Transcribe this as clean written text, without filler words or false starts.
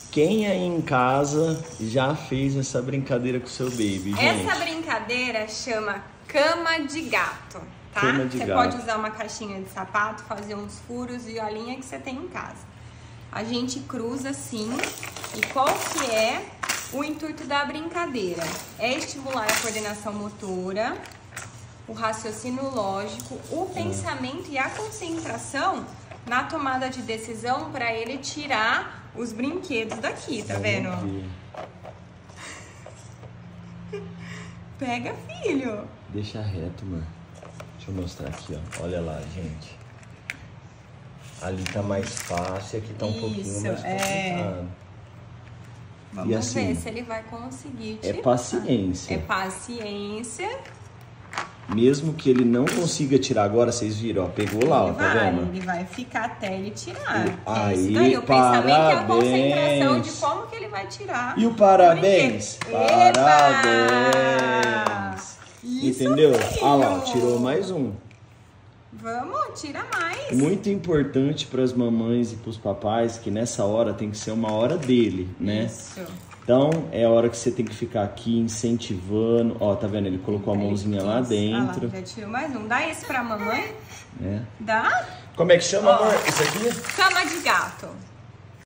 Quem aí em casa já fez essa brincadeira com o seu baby, gente? Essa brincadeira chama cama de gato, tá? Cama de você gato. pode usar uma caixinha de sapato, fazer uns furos e a linha que você tem em casa. A gente cruza assim, e qual que é o intuito da brincadeira? É estimular a coordenação motora, o raciocínio lógico, o pensamento e a concentração na tomada de decisão para ele tirar os brinquedos daqui, tá vendo? Pega, filho. Deixa reto, mano. Deixa eu mostrar aqui, ó. Olha lá, gente. Ali tá mais fácil, aqui tá um pouquinho mais complicado. Vamos e assim, ver se ele vai conseguir tirar. É paciência. É paciência. Mesmo que ele não consiga tirar agora, vocês viram, ó, pegou lá, ó, tá vendo? Ele vai ficar até ele tirar. Aí, é isso daí, o pensamento e a concentração de parabéns. como que ele vai tirar. E o parabéns? Parabéns! Isso, entendeu? filho. Olha lá, tirou mais um. Vamos, tira mais. Muito importante para as mamães e para os papais que nessa hora tem que ser uma hora dele, né? Isso. Então, é a hora que você tem que ficar aqui incentivando. Ó, tá vendo? Ele colocou a mãozinha lá dentro. Lá, já tirou mais um. Dá esse pra mamãe? É. Dá? Como é que chama, amor? Isso aqui? Cama de gato.